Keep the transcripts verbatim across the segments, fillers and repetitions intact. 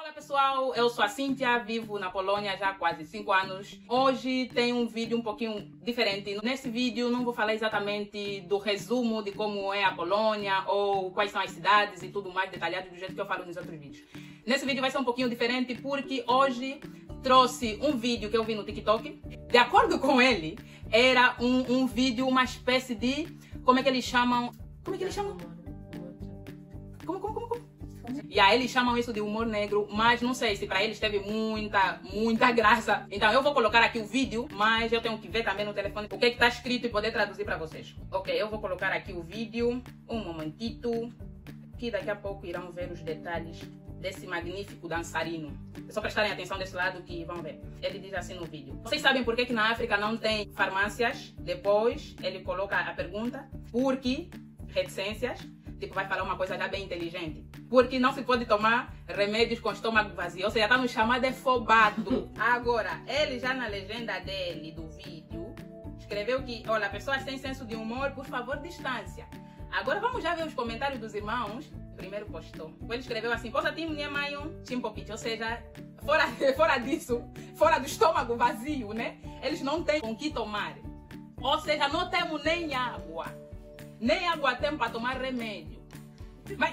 Olá pessoal, eu sou a Cíntia, vivo na Polônia já há quase cinco anos. Hoje tem um vídeo um pouquinho diferente. Nesse vídeo não vou falar exatamente do resumo de como é a Polônia ou quais são as cidades e tudo mais detalhado do jeito que eu falo nos outros vídeos. Nesse vídeo vai ser um pouquinho diferente porque hoje trouxe um vídeo que eu vi no TikTok. De acordo com ele, era um, um vídeo, uma espécie de... Como é que eles chamam? Como é que eles chamam? Como, como, como, como? E aí eles chamam isso de humor negro, mas não sei se para eles teve muita, muita graça. Então eu vou colocar aqui o vídeo, mas eu tenho que ver também no telefone o que está escrito e poder traduzir para vocês. Ok, eu vou colocar aqui o vídeo, um momentito, que daqui a pouco irão ver os detalhes desse magnífico dançarino. É só prestarem atenção desse lado que vão ver. Ele diz assim no vídeo: vocês sabem por que, que na África não tem farmácias? Depois ele coloca a pergunta, porque reticências. Tipo, vai falar uma coisa já bem inteligente. Porque não se pode tomar remédios com estômago vazio. Ou seja, está nos chamando de fobado. Agora, ele já na legenda dele, do vídeo, escreveu que, olha, pessoas sem senso de humor, por favor, distância. Agora vamos já ver os comentários dos irmãos. Primeiro postou. Ele escreveu assim: posa tim minha mãe chimpopite. Ou seja, fora, fora disso, fora do estômago vazio, né? Eles não têm com que tomar. Ou seja, não temos nem água. Nem água tem para tomar remédio. Mas...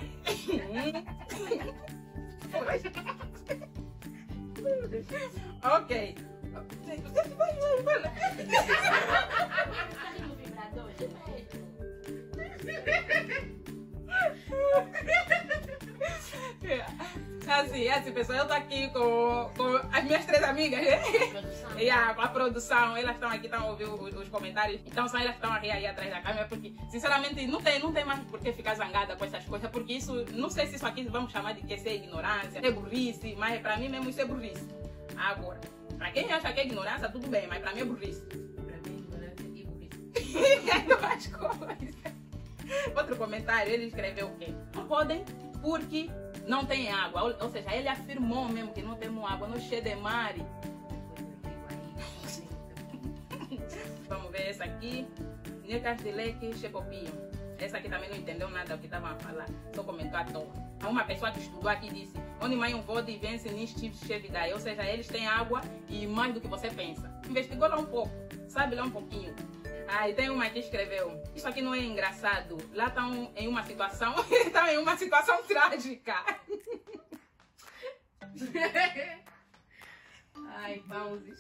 ok. Assim, assim, pessoal, eu tô aqui com, com as minhas três amigas, né? E a, a produção, elas estão aqui, estão a ouvir os, os comentários. Então são elas que estão a rir aí atrás da câmera, porque, sinceramente, não tem, não tem mais por que ficar zangada com essas coisas, porque isso, não sei se isso aqui vamos chamar de que ser ignorância, é burrice, mas pra mim mesmo isso é burrice. Agora, pra quem acha que é ignorância, tudo bem, mas pra mim é burrice. Pra mim, ignorância e burrice. É duas coisas. Outro comentário, ele escreveu o quê? Não podem, porque não tem água. Ou, ou seja, ele afirmou mesmo que não temos água no Chedemare. Vamos ver essa aqui. Nicas de leque, chepopinho. Essa aqui também não entendeu nada do que estavam a falar. Só comentou à toa. Uma pessoa que estudou aqui disse: onde mãe um vode e vence nisto chevidai. Ou seja, eles têm água e mais do que você pensa. Investigou lá um pouco. Sabe lá um pouquinho. Ah, e tem uma que escreveu: isso aqui não é engraçado. Lá estão em uma situação, estão em uma situação trágica. Ai, pãozes.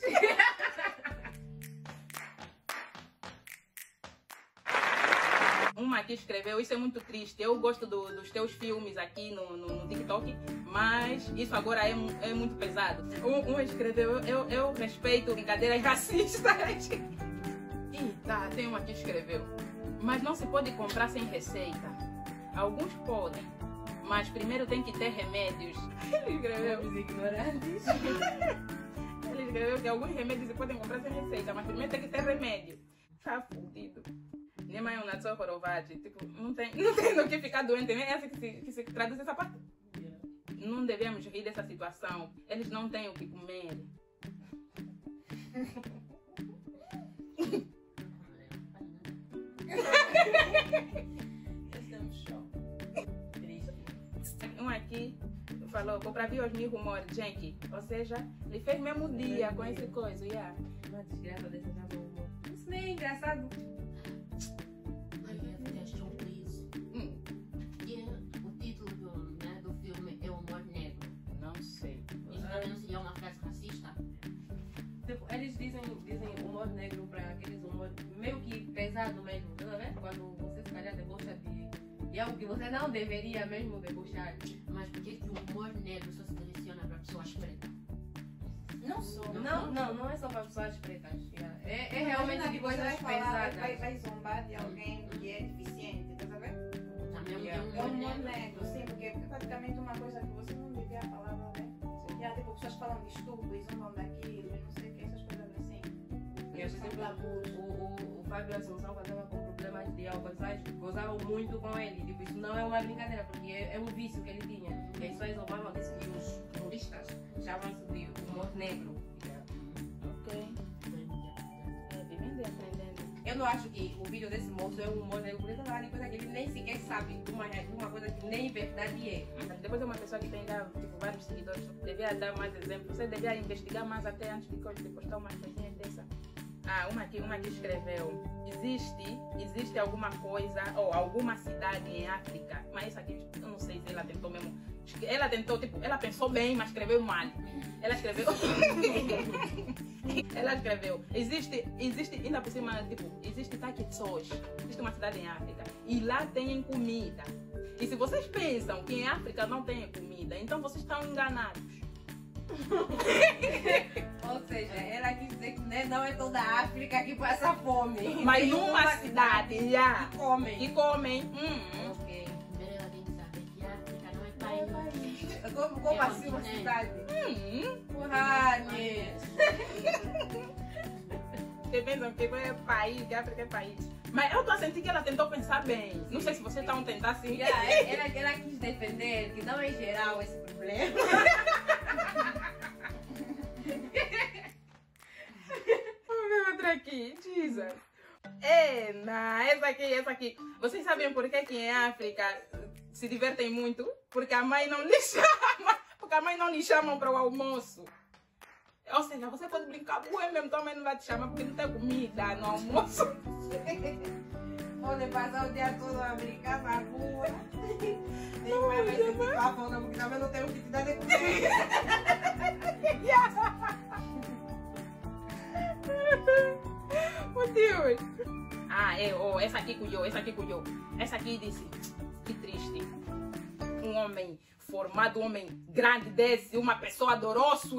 Uma aqui escreveu: isso é muito triste. Eu gosto do, dos teus filmes aqui no, no, no TikTok, mas isso agora é, é muito pesado. Um, um escreveu: eu, eu respeito brincadeiras racistas. Tá, tem uma que escreveu: mas não se pode comprar sem receita. Alguns podem, mas primeiro tem que ter remédios. Ele escreveu: os ignorantes. Ele escreveu que alguns remédios se podem comprar sem receita, mas primeiro tem que ter remédio. Tá fudido. Nem mais um nato corovade. Tipo, não tem, não tem no que ficar doente, nem essa que se, que se traduz essa parte. Yeah. Não devemos rir dessa situação. Eles não têm o que comer. Um aqui falou: vou pra ver os mil rumores, gente. Ou seja, ele fez mesmo dia com esse coisa. Yeah. Uma desgraça desse humor. Isso nem é engraçado. Hum. E o título do, né, do filme é Humor Negro. Não sei. Isso também não seria uma frase racista? Tipo, eles dizem, dizem humor negro para aqueles humor meio que pesado mesmo, tá vendo? Quando você se calhar debocha de, de algo que você não deveria mesmo debochar. Mas por que que o humor negro só se direciona para pessoas pretas? Não só. Não, não, não é só para pessoas pretas. É, é realmente de coisas vai falar, pesadas. vai, vai zombar de alguém que é deficiente, tá sabendo? Também Yeah. é um É um humor humor negro. negro, sim, porque é praticamente uma coisa que você não devia falar, não é? Já, tipo, pessoas falam de estupro e zombam daquilo, e não sei o que, essas coisas assim. E, por exemplo, o, o, o Fábio Assunção, quando estava com problemas de álcool, gozavam muito com ele. Tipo, isso não é uma brincadeira, porque é, é um vício que ele tinha. E as pessoas zombavam disso e os turistas chamam-se de humor negro. Ok. É, vivendo e aprendendo. Eu eu acho que o vídeo desse moço é um humor negro, porque ele tá falando de coisa que ele nem sequer sabe, de uma, de uma coisa que nem verdade é. Depois é uma pessoa que tem já, tipo, vários seguidores. Devia dar mais exemplos. Você devia investigar mais até antes de de postar uma coisinha dessa. Ah, uma aqui, uma aqui escreveu. Existe, existe alguma coisa ou alguma cidade em África, mas isso aqui, eu não sei se ela tentou mesmo. Ela tentou, tipo, ela pensou bem, mas escreveu mal. Ela escreveu. Ela escreveu. Existe, existe, ainda por cima, tipo, existe Taquetsos. Existe uma cidade em África. E lá tem comida. E se vocês pensam que em África não tem comida, então vocês estão enganados. Ou seja, ela quis dizer que né, não é toda a África que passa fome. Mas Tem numa uma cidade, já. que comem. Que comem. Hum. Ok. Primeiro ela tem que saber que a África não é país. Como, como É assim uma continente. cidade? Hum. Rani. Vocês pensam que é país, que África é país. Mas eu tô a sentir que ela tentou pensar bem. Não sei se vocês estão a tentar assim. Yeah, ela, ela quis defender que não é geral esse problema. Vamos ver outra aqui. Jesus. É, não, essa aqui, essa aqui. Vocês sabem por que que em África se divertem muito? Porque a mãe não lhe chama. Porque a mãe não lhe chamam para o almoço. Ou seja, você pode brincar bué mesmo, tua mãe não vai te chamar porque não tem comida no almoço. Pode passar o dia todo a brincar na rua. Nem vai ver se fica a folga, porque também não tem o que te dar de comer. Meu Deus. Ah, é, oh, essa aqui cuidou, essa aqui cuidou. Essa aqui disse, que triste. Um homem formado, um homem grande desse, uma pessoa adorou-se.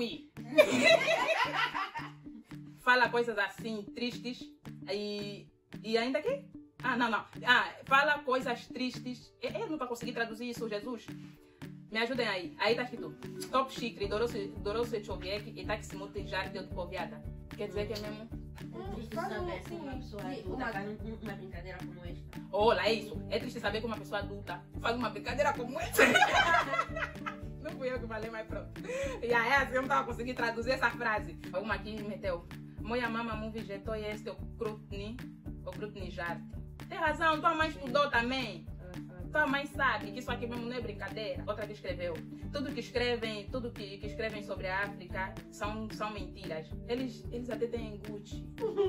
Fala coisas assim, tristes. E, e ainda que? Ah, não, não. Ah, fala coisas tristes. Eu não tô conseguindo traduzir isso, Jesus. Me ajudem aí. Aí tá escrito, Top Chikri, Dorose Choviek e Taximuti Jardim de Poviada. Quer dizer que é mesmo? Triste saber que uma pessoa adulta faz uma brincadeira como esta. Olha, é isso. É triste saber que uma pessoa adulta faz uma brincadeira como essa. Não fui eu que falei, mas pronto. E aí, assim, eu não tava conseguindo traduzir essa frase. Uma aqui meteu. Moia mama mu vegetou e este é o Krutni, o Krutni Jardim. Tem razão, tua mãe estudou também. Tua mãe sabe que isso aqui mesmo não é brincadeira. Outra que escreveu. Tudo que escrevem, tudo que, que escrevem sobre a África são, são mentiras. Eles, eles até têm Gucci.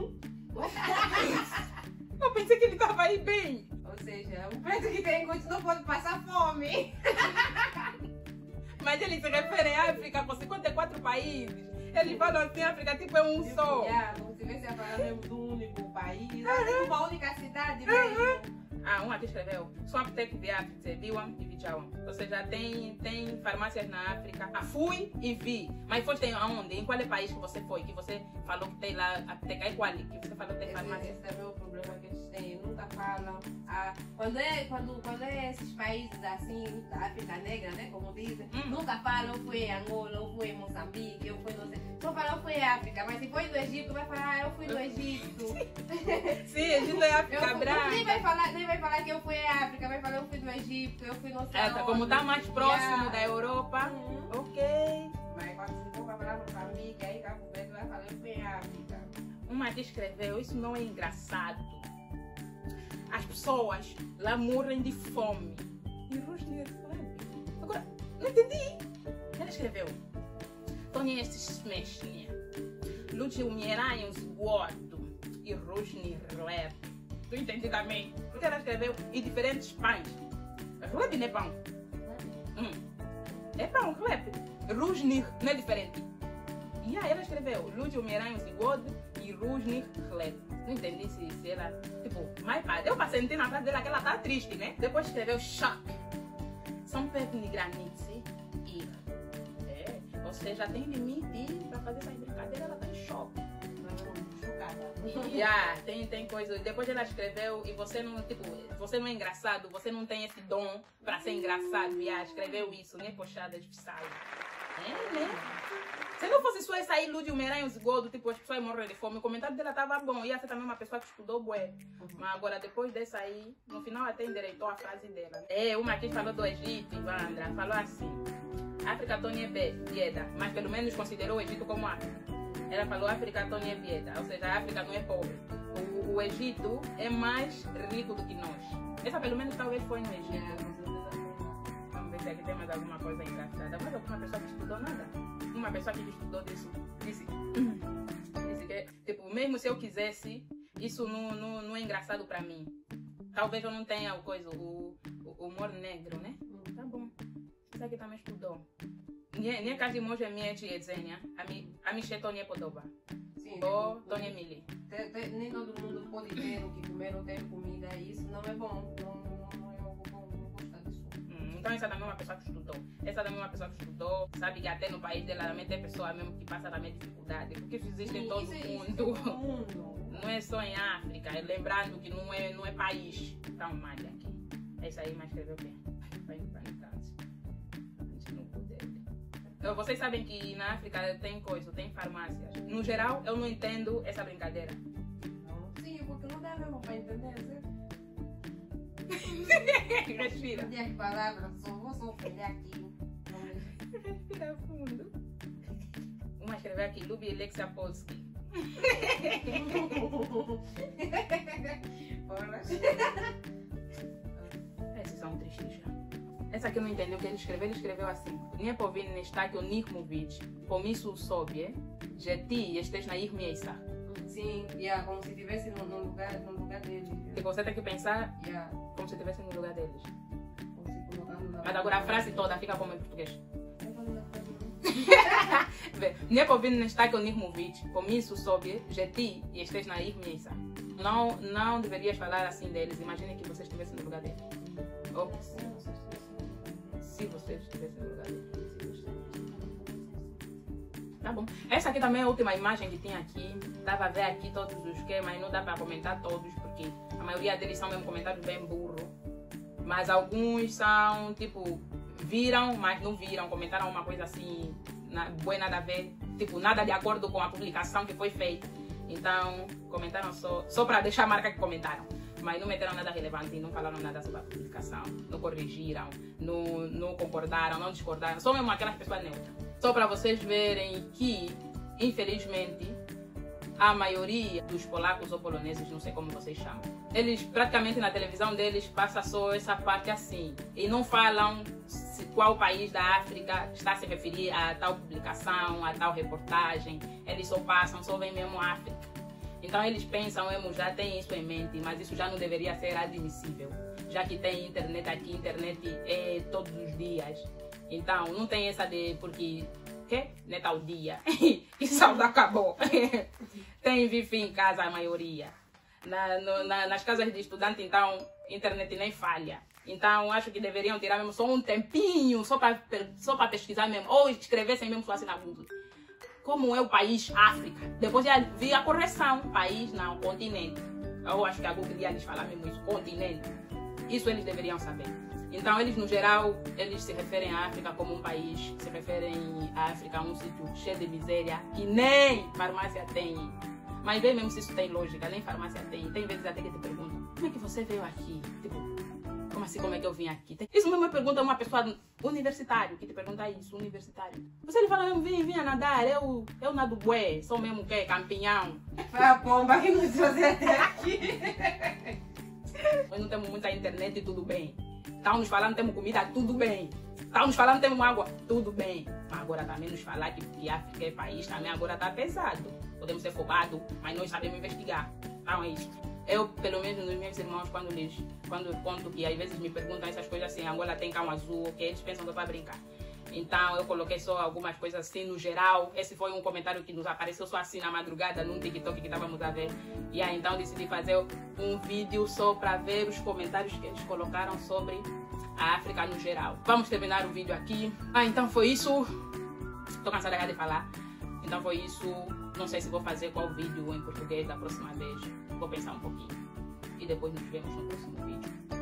Eu pensei que ele tava aí bem. Ou seja, o preto que tem Gucci não pode passar fome. Mas eles se referem à África com cinquenta e quatro países. Eles falam assim, a África tipo é um só. Yeah, como se tivesse a falar mesmo do único país. É uma única cidade mesmo. Ah, um aqui escreveu. Swaptek de África, Viwam e Vichawam. Ou seja, tem, tem farmácias na África. Ah, fui e vi. Mas foste aonde? Em qual é país que você foi? Que você falou que tem lá Apteca e Quali? Que você falou que tem Esse, farmácia. esse também é o problema que eles têm. Nunca falam. Ah, quando, é, quando, quando é esses países assim, da África Negra, né? Como dizem, Hum. nunca falam eu fui em Angola, eu fui em Moçambique, eu fui não sei. Só falam eu fui em África, mas se foi do Egito, vai falar ah, eu fui do Egito. Sim, Egito é Eu África fui- Branca. nem, vai falar, nem vai falar que eu fui em África, vai falar eu fui do Egito, eu fui não sei É, tá, como aonde. tá mais próximo Yeah. da Europa. Uhum. Ok. Mas quando se for pra falar Moçambique, aí Cabo Verde vai falar eu fui em África. Uma que escreveu, isso não é engraçado. As pessoas lá morrem de fome. E Rusney recebe. Agora, não entendi. Ela escreveu. Tony estes smashnia. Lute umieraios gordo. E Rusney rap. Tu entendi também? Porque ela escreveu em diferentes pães. Rap não é pão. Hum. É pão, rap. Rusney não é diferente. E aí ela escreveu Lute umieraios gordo e Rusney rap. Não entendi se, se ela, tipo, mas pá, eu passei sentir na frase dela que ela tá triste, né? Depois escreveu choque. São pepni granite e é, ou seja, tem limite pra fazer essa brincadeira, ela tá em choque. Chocada. Yeah, tem, tem coisa. Depois ela escreveu e você não, tipo, você não é engraçado, você não tem esse dom pra ser engraçado. Yeah, escreveu isso, né? Poxada de sal. É, né? Se não fosse só essa aí, Lúdio Meranho Zigodo, tipo, as pessoas morrem de fome, o comentário dela tava bom. Ia ser também uma pessoa que estudou bué. Mas agora, depois dessa aí, no final até endereitou a frase dela. É, uma aqui falou do Egito, Ivandra, falou assim. África Tony é bieda, mas pelo menos considerou o Egito como África. Ela falou África Tony é bieda, ou seja, a África não é pobre. O, o Egito é mais rico do que nós. Essa pelo menos talvez foi no Egito. Yeah, com certeza. Vamos ver se aqui tem mais alguma coisa engraçada. Mas alguma pessoa que estudou nada. Uma pessoa que estudou disso disse, disse que, tipo, mesmo se eu quisesse, isso não, não, não é engraçado para mim. Talvez eu não tenha o coisa, o, o humor negro, né? Tá bom. Isso aqui também estudou. Nem kazi moja miechi edzenia, a mi cheto nie podoba. Sim, Ou tipo, Tony Mili. te- te- nem todo mundo pode ter o que comer ou ter comida, e isso não é bom. Não, não, não é algo bom, não gosta disso. Hum, então essa também é uma pessoa que estudou. Essa também é uma pessoa que estudou. Sabe que até no país dela também tem pessoa mesmo que passa também dificuldade. Porque isso existe em Sim, todo isso é- isso é mundo. todo mundo. Não é só em África. Lembrando que não é, não é país. Tá um malha aqui. Essa aí mais escreveu o quê? Vai vai em casa. No cu dele. Eu- Vocês sabem que na África tem coisa, tem farmácias. No geral, eu não entendo essa brincadeira. Sim, porque não dá mesmo para entender, certo? Respira. Entender as palavras, só vou sofrer aqui. Respira fundo. Uma escreveu aqui, Lubi Alexia Polski. Ora, Esses são tristes já. Essa aqui eu não entendi o que ele escreveu. Ele escreveu assim: Nie powinien nestaki nich pomisu sobie, że ty jesteś na ich miejscach. sim, yeah, como se estivesse no, no, lugar, no lugar deles. Tipo, você tem que pensar Yeah, como se estivesse no lugar deles. como se colocando na- Mas agora a frase toda fica como em português. Eu vou na frase. Vê, Nie powinien nestaki nich pomisu sobie, że ty jesteś na ich miejscach. Não, não deverias falar assim deles. Imagine que você estivesse no lugar deles. Ou se você estivesse no lugar deles. Tá bom. Essa aqui também é a última imagem que tinha aqui. Dava a ver aqui todos os que, mas não dá para comentar todos, porque a maioria deles são mesmo comentários bem burros. Mas alguns são, tipo, viram, mas não viram. Comentaram uma coisa assim, na, boa nada a ver. Tipo, nada de acordo com a publicação que foi feita. Então, comentaram só, só para deixar a marca que comentaram. Mas não meteram nada relevante, não falaram nada sobre a publicação, não corrigiram, não, não concordaram, não discordaram. Só mesmo aquelas pessoas neutras. Só para vocês verem que, infelizmente, a maioria dos polacos ou poloneses, não sei como vocês chamam, eles praticamente na televisão deles passa só essa parte assim. E não falam se, qual país da África está a se referir a tal publicação, a tal reportagem. Eles só passam, só vem mesmo a África. Então eles pensam mesmo, já tem isso em mente, mas isso já não deveria ser admissível. Já que tem internet aqui, internet é todos os dias. Então não tem essa de porque que? Não é tal dia. E saldo acabou. Tem wifi em casa a maioria. Na, no, na, nas casas de estudante, então, internet nem falha. Então acho que deveriam tirar mesmo só um tempinho, só para só para pesquisar mesmo, ou escrevessem mesmo só assim na Google. Como é o país África? Depois já vi a correção. País não, continente. Eu acho que a Google ia lhes falar mesmo isso, continente. Isso eles deveriam saber. Então eles no geral, eles se referem à África como um país, se referem à África a um sítio cheio de miséria, que nem farmácia tem. Mas vê mesmo se isso tem lógica, nem farmácia tem. Tem vezes até que te perguntam, como é que você veio aqui? Tipo, como assim, como é que eu vim aqui? Isso mesmo é pergunta a uma pessoa universitário, que te pergunta isso, universitário. Você ele fala mesmo, vim, vim a nadar, eu, eu nado bué, sou mesmo o quê? Campinhão. Foi a pomba que nos trouxe até aqui. Nós não temos muita internet e tudo bem. Estão nos falando, temos comida, tudo bem. Estão nos falando, temos água, tudo bem. Mas agora também nos falar que, que África é país, também agora está pesado. Podemos ser fobados, mas nós sabemos investigar. Então é isso. Eu, pelo menos nos meus irmãos, quando lhes quando eu conto que às vezes me perguntam essas coisas assim, Angola tem cão azul, que eles pensam que é para brincar. Então eu coloquei só algumas coisas assim no geral. Esse foi um comentário que nos apareceu só assim na madrugada num TikTok que estávamos a ver. E aí então decidi fazer um vídeo só para ver os comentários que eles colocaram sobre a África no geral. Vamos terminar o vídeo aqui. Ah, então foi isso. Estou cansada de falar. Então foi isso. Não sei se vou fazer qual vídeo em português da próxima vez. Vou pensar um pouquinho. E depois nos vemos no próximo vídeo.